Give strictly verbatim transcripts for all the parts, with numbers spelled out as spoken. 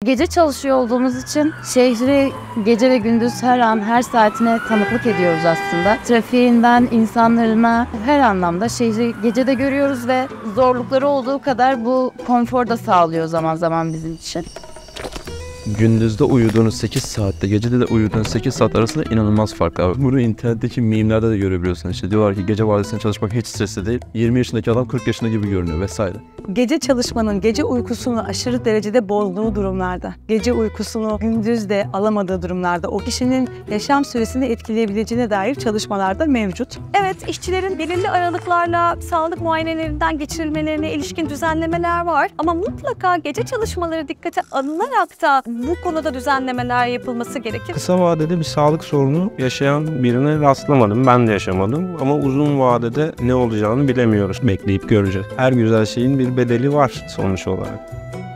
Gece çalışıyor olduğumuz için şehri gece ve gündüz her an her saatine tanıklık ediyoruz aslında. Trafiğinden insanlarına her anlamda şehri gecede görüyoruz ve zorlukları olduğu kadar bu konfor da sağlıyor zaman zaman bizim için. Gündüzde uyuduğunuz sekiz saatte, gecede de uyuduğunuz sekiz saat arasında inanılmaz fark var. Bunu internetteki mimlerde de görebiliyorsun. İşte diyorlar ki gece vardiyasında çalışmak hiç stresli değil. yirmi yaşındaki adam kırk yaşında gibi görünüyor vesaire. Gece çalışmanın gece uykusunu aşırı derecede bozduğu durumlarda, gece uykusunu gündüz de alamadığı durumlarda o kişinin yaşam süresini etkileyebileceğine dair çalışmalar da mevcut. Evet, işçilerin belirli aralıklarla sağlık muayenelerinden geçirilmelerine ilişkin düzenlemeler var. Ama mutlaka gece çalışmaları dikkate alınarak da bu konuda düzenlemeler yapılması gerekir. Kısa vadede bir sağlık sorunu yaşayan birine rastlamadım. Ben de yaşamadım. Ama uzun vadede ne olacağını bilemiyoruz. Bekleyip göreceğiz. Her güzel şeyin bir bedeli var sonuç olarak.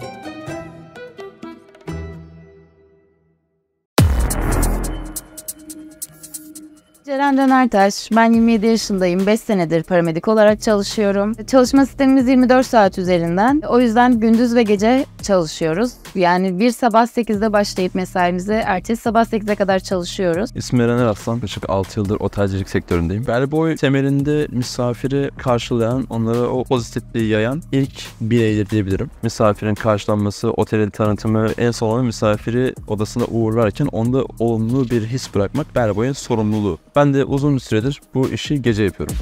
Ceren Dönertaş, ben yirmi yedi yaşındayım, beş senedir paramedik olarak çalışıyorum. Çalışma sistemimiz yirmi dört saat üzerinden, o yüzden gündüz ve gece çalışıyoruz. Yani bir sabah sekizde başlayıp mesaimizi ertesi sabah sekize kadar çalışıyoruz. İsmim Eren Eraslan, yaklaşık altı yıldır otelcilik sektöründeyim. Bellboy temelinde misafiri karşılayan, onlara o pozitifliği yayan ilk bireydir diyebilirim. Misafirin karşılanması, otelin tanıtımı, en son olan misafiri odasına uğurlarken onda olumlu bir his bırakmak Bellboy'un sorumluluğu. Ben de uzun bir süredir bu işi gece yapıyorum.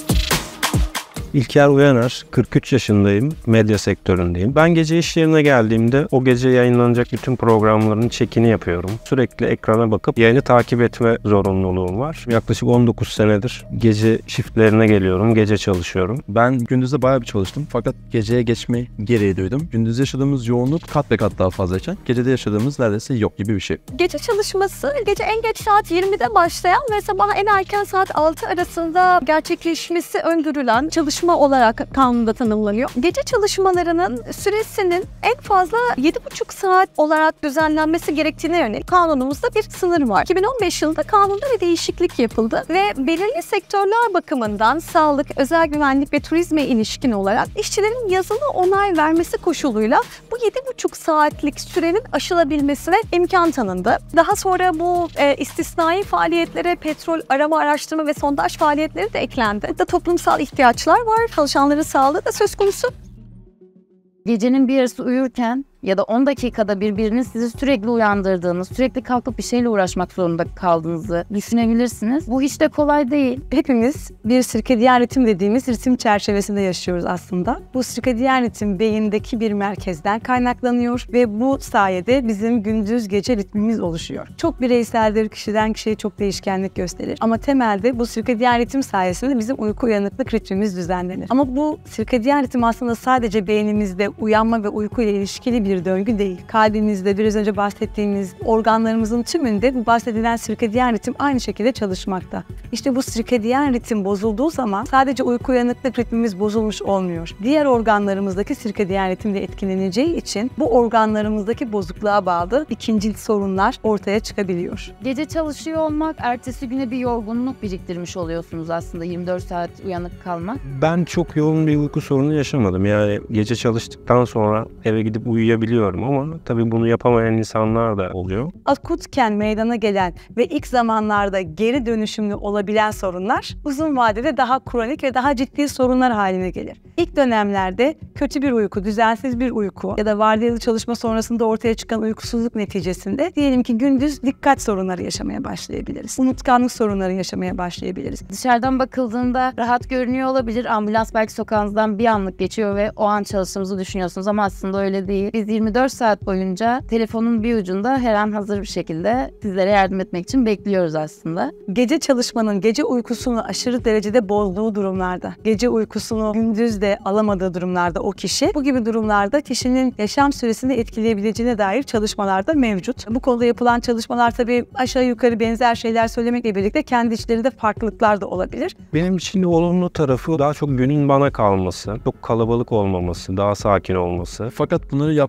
İlker Uyanar, kırk üç yaşındayım, medya sektöründeyim. Ben gece iş yerine geldiğimde o gece yayınlanacak bütün programların çekini yapıyorum. Sürekli ekrana bakıp yayını takip etme zorunluluğum var. Yaklaşık on dokuz senedir gece shiftlerine geliyorum, gece çalışıyorum. Ben gündüzde bayağı bir çalıştım fakat geceye geçme gereği duydum. Gündüz yaşadığımız yoğunluk kat be kat daha fazlayken gecede yaşadığımız neredeyse yok gibi bir şey. Gece çalışması, gece en geç saat yirmide başlayan ve sabah en erken saat altı arasında gerçekleşmesi öngörülen çalışma olarak kanunda tanımlanıyor. Gece çalışmalarının süresinin en fazla yedi buçuk saat olarak düzenlenmesi gerektiğine yönelik kanunumuzda bir sınır var. iki bin on beş yılında kanunda bir değişiklik yapıldı ve belirli sektörler bakımından sağlık, özel güvenlik ve turizme ilişkin olarak işçilerin yazılı onay vermesi koşuluyla bu yedi buçuk saatlik sürenin aşılabilmesine imkan tanındı. Daha sonra bu e, istisnai faaliyetlere petrol arama, araştırma ve sondaj faaliyetleri de eklendi. Burada toplumsal ihtiyaçlar var. Çalışanların sağlığı da söz konusu. Gecenin bir yarısı uyurken ya da on dakikada birbirini sizi sürekli uyandırdığınız, sürekli kalkıp bir şeyle uğraşmak zorunda kaldığınızı düşünebilirsiniz. Bu hiç de kolay değil. Hepimiz bir sirkadiyen ritim dediğimiz ritim çerçevesinde yaşıyoruz aslında. Bu sirkadiyen ritim beyindeki bir merkezden kaynaklanıyor ve bu sayede bizim gündüz gece ritmimiz oluşuyor. Çok bireyseldir, kişiden kişiye çok değişkenlik gösterir. Ama temelde bu sirkadiyen ritim sayesinde bizim uyku uyanıklık ritmimiz düzenlenir. Ama bu sirkadiyen ritim aslında sadece beynimizde uyanma ve uyku ile ilişkili bir döngü değil. Kalbimizde biraz önce bahsettiğimiz organlarımızın tümünde bu bahsedilen sirkadiyen ritim aynı şekilde çalışmakta. İşte bu sirkadiyen ritim bozulduğu zaman sadece uyku uyanıklık ritmimiz bozulmuş olmuyor. Diğer organlarımızdaki sirkadiyen ritim de etkileneceği için bu organlarımızdaki bozukluğa bağlı ikincil sorunlar ortaya çıkabiliyor. Gece çalışıyor olmak, ertesi güne bir yorgunluk biriktirmiş oluyorsunuz aslında yirmi dört saat uyanık kalmak. Ben çok yoğun bir uyku sorunu yaşamadım. Yani gece çalıştıktan sonra eve gidip uyuyabiliyorum ama tabii bunu yapamayan insanlar da oluyor. Akutken meydana gelen ve ilk zamanlarda geri dönüşümlü olabilen sorunlar uzun vadede daha kronik ve daha ciddi sorunlar haline gelir. İlk dönemlerde kötü bir uyku, düzensiz bir uyku ya da vardiyalı çalışma sonrasında ortaya çıkan uykusuzluk neticesinde diyelim ki gündüz dikkat sorunları yaşamaya başlayabiliriz. Unutkanlık sorunları yaşamaya başlayabiliriz. Dışarıdan bakıldığında rahat görünüyor olabilir. Ambulans belki sokağınızdan bir anlık geçiyor ve o an çalıştığınızı düşünüyorsunuz ama aslında öyle değil. Biz yirmi dört saat boyunca telefonun bir ucunda her an hazır bir şekilde sizlere yardım etmek için bekliyoruz aslında. Gece çalışmanın gece uykusunu aşırı derecede bozduğu durumlarda, gece uykusunu gündüz de alamadığı durumlarda o kişi, bu gibi durumlarda kişinin yaşam süresini etkileyebileceğine dair çalışmalar da mevcut. Bu konuda yapılan çalışmalar tabii aşağı yukarı benzer şeyler söylemekle birlikte kendi içlerinde farklılıklar da olabilir. Benim için de olumlu tarafı daha çok günün bana kalması, çok kalabalık olmaması, daha sakin olması. Fakat bunları yapmak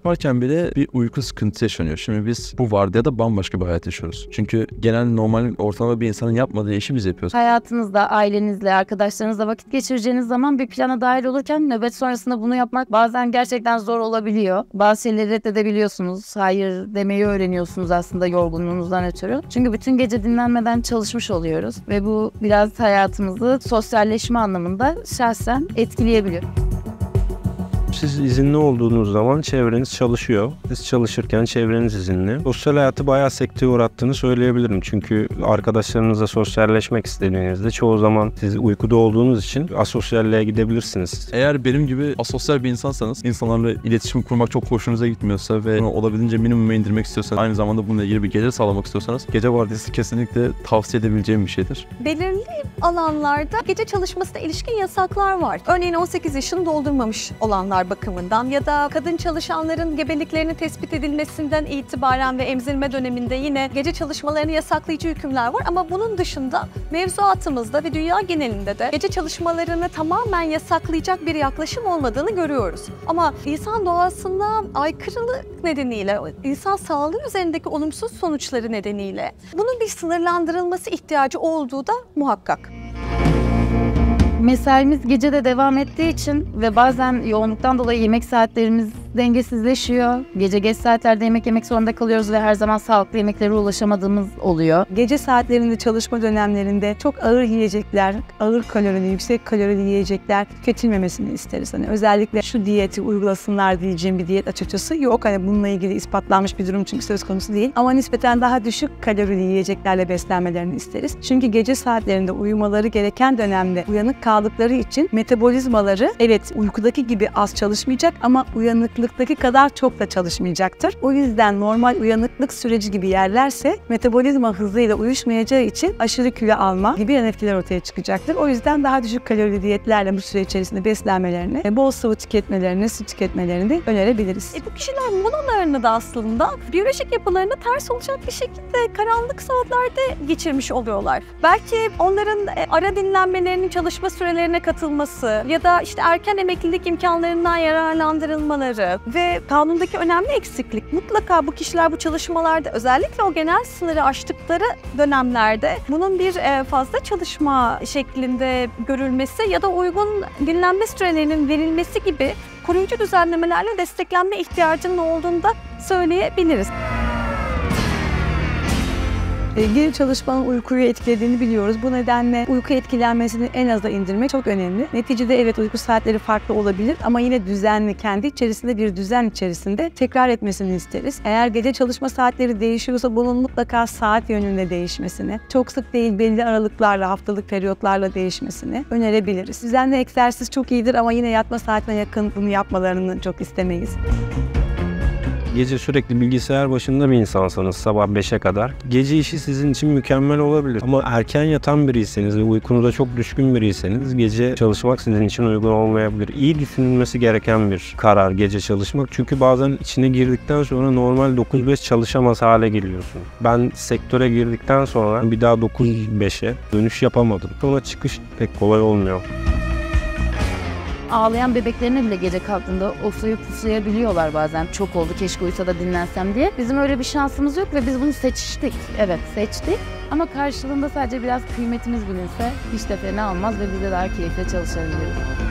yaparken bile bir uyku sıkıntısı yaşanıyor. Şimdi biz bu vardiyada bambaşka bir hayat yaşıyoruz. Çünkü genel normal ortalama bir insanın yapmadığı işi biz yapıyoruz. Hayatınızda, ailenizle, arkadaşlarınızla vakit geçireceğiniz zaman bir plana dahil olurken nöbet sonrasında bunu yapmak bazen gerçekten zor olabiliyor. Bazı şeyleri reddedebiliyorsunuz. Hayır demeyi öğreniyorsunuz aslında yorgunluğunuzdan ötürü. Çünkü bütün gece dinlenmeden çalışmış oluyoruz ve bu biraz hayatımızı sosyalleşme anlamında şahsen etkileyebiliyor. Siz izinli olduğunuz zaman çevreniz çalışıyor. Siz çalışırken çevreniz izinli. Sosyal hayatı bayağı sekteye uğrattığını söyleyebilirim. Çünkü arkadaşlarınızla sosyalleşmek istediğinizde çoğu zaman siz uykuda olduğunuz için asosyalliğe gidebilirsiniz. Eğer benim gibi asosyal bir insansanız, insanlarla iletişim kurmak çok hoşunuza gitmiyorsa ve bunu olabildiğince minimuma indirmek istiyorsanız, aynı zamanda bununla ilgili bir gelir sağlamak istiyorsanız gece vardiyası kesinlikle tavsiye edebileceğim bir şeydir. Belirli alanlarda gece çalışmasına ilişkin yasaklar var. Örneğin on sekiz yaşını doldurmamış olanlar bakımından ya da kadın çalışanların gebeliklerinin tespit edilmesinden itibaren ve emzirme döneminde yine gece çalışmalarını yasaklayıcı hükümler var. Ama bunun dışında mevzuatımızda ve dünya genelinde de gece çalışmalarını tamamen yasaklayacak bir yaklaşım olmadığını görüyoruz. Ama insan doğasına aykırılık nedeniyle, insan sağlığı üzerindeki olumsuz sonuçları nedeniyle bunun bir sınırlandırılması ihtiyacı olduğu da muhakkak. Mesaimiz gece de devam ettiği için ve bazen yoğunluktan dolayı yemek saatlerimiz dengesizleşiyor. Gece geç saatlerde yemek yemek zorunda kalıyoruz ve her zaman sağlıklı yemeklere ulaşamadığımız oluyor. Gece saatlerinde, çalışma dönemlerinde çok ağır yiyecekler, ağır kalorili, yüksek kalorili yiyecekler tüketilmemesini isteriz. Hani özellikle şu diyeti uygulasınlar diyeceğim bir diyet açıkçası yok. Hani bununla ilgili ispatlanmış bir durum çünkü söz konusu değil. Ama nispeten daha düşük kalorili yiyeceklerle beslenmelerini isteriz. Çünkü gece saatlerinde uyumaları gereken dönemde uyanık kaldıkları için metabolizmaları evet uykudaki gibi az çalışmayacak ama uyanıklıktaki kadar çok da çalışmayacaktır. O yüzden normal uyanıklık süreci gibi yerlerse metabolizma hızıyla uyuşmayacağı için aşırı kilo alma gibi yan etkiler ortaya çıkacaktır. O yüzden daha düşük kalorili diyetlerle bu süre içerisinde beslenmelerini, bol sıvı tüketmelerini, su tüketmelerini önerebiliriz. E bu kişiler molalarını da aslında biyolojik yapılarına ters olacak bir şekilde karanlık saatlerde geçirmiş oluyorlar. Belki onların ara dinlenmelerinin çalışma sürelerine katılması ya da işte erken emeklilik imkanlarından yararlandırılmaları ve kanundaki önemli eksiklik mutlaka bu kişiler bu çalışmalarda özellikle o genel sınırı aştıkları dönemlerde bunun bir fazla çalışma şeklinde görülmesi ya da uygun dinlenme sürelerinin verilmesi gibi koruyucu düzenlemelerle desteklenme ihtiyacının olduğunu da söyleyebiliriz. Gece çalışmanın uykuyu etkilediğini biliyoruz. Bu nedenle uyku etkilenmesini en aza indirmek çok önemli. Neticede evet uyku saatleri farklı olabilir ama yine düzenli, kendi içerisinde bir düzen içerisinde tekrar etmesini isteriz. Eğer gece çalışma saatleri değişiyorsa bunun mutlaka saat yönünde değişmesini, çok sık değil belli aralıklarla, haftalık periyotlarla değişmesini önerebiliriz. Düzenli egzersiz çok iyidir ama yine yatma saatine yakın bunu yapmalarını çok istemeyiz. Gece sürekli bilgisayar başında bir insansanız sabah beşe kadar gece işi sizin için mükemmel olabilir. Ama erken yatan biriyseniz ve uykunuza çok düşkün biriyseniz gece çalışmak sizin için uygun olmayabilir. İyi düşünülmesi gereken bir karar gece çalışmak. Çünkü bazen içine girdikten sonra normal dokuz beş çalışamaz hale geliyorsun. Ben sektöre girdikten sonra bir daha dokuz beşe dönüş yapamadım. Sonra çıkış pek kolay olmuyor. Ağlayan bebeklerine bile gece kalktığında oflayıp puflayabiliyorlar bazen. Çok oldu keşke uyusa da dinlensem diye. Bizim öyle bir şansımız yok ve biz bunu seçtik. Evet seçtik ama karşılığında sadece biraz kıymetimiz bilinse hiç de fena olmaz ve biz de daha keyifle çalışabiliriz.